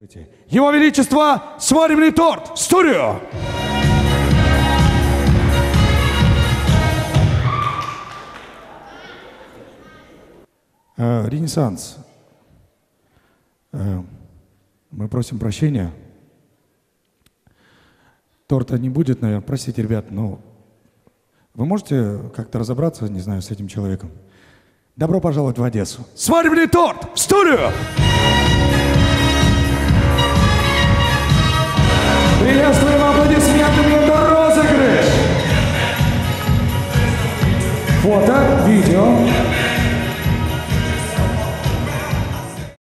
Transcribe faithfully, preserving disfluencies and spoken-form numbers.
Его Величество, свадебный торт в студию! Э, Ренессанс. Э, мы просим прощения. Торта не будет, наверное. Простите, ребят, но вы можете как-то разобраться, не знаю, с этим человеком? Добро пожаловать в Одессу. Свадебный торт в студию! Приветствуем аплодисментами, это розыгрыш! Фото, видео.